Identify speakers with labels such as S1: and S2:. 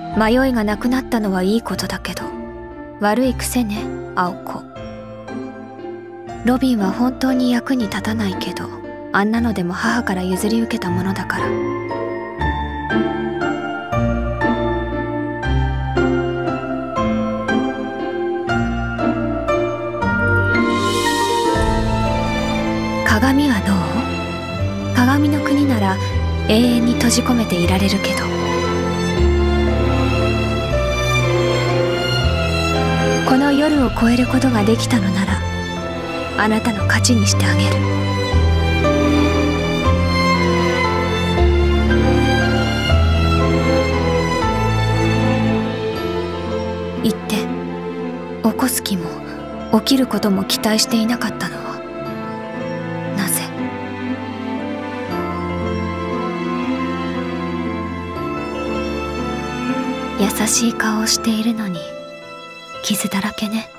S1: 迷いがなくなったのはいいことだけど、悪い癖ね、青子。ロビンは本当に役に立たないけど、あんなのでも母から譲り受けたものだから。鏡はどう？鏡の国なら永遠に閉じ込めていられるけど。この夜を越えることができたのなら、あなたの勝ちにしてあげる。言って起こす気も起きることも期待していなかったのはなぜ？優しい顔をしているのに傷だらけね。